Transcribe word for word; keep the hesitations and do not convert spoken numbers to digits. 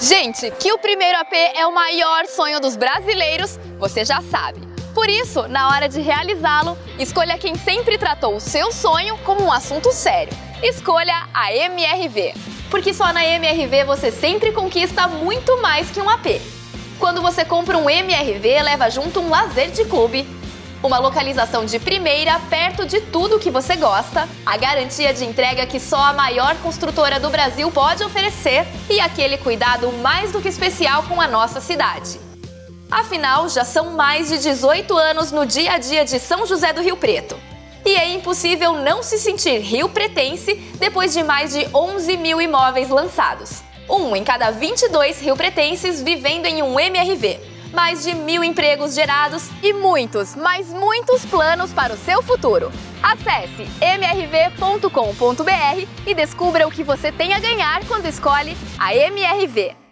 Gente, que o primeiro A P é o maior sonho dos brasileiros, você já sabe. Por isso, na hora de realizá-lo, escolha quem sempre tratou o seu sonho como um assunto sério. Escolha a M R V. Porque só na M R V você sempre conquista muito mais que um A P. Quando você compra um M R V, leva junto um lazer de clube, uma localização de primeira perto de tudo que você gosta, a garantia de entrega que só a maior construtora do Brasil pode oferecer e aquele cuidado mais do que especial com a nossa cidade. Afinal, já são mais de dezoito anos no dia a dia de São José do Rio Preto. E é impossível não se sentir riopretense depois de mais de onze mil imóveis lançados. Um em cada vinte e dois riopretenses vivendo em um M R V. Mais de mil empregos gerados e muitos, mas muitos planos para o seu futuro. Acesse m r v ponto com ponto b r e descubra o que você tem a ganhar quando escolhe a M R V.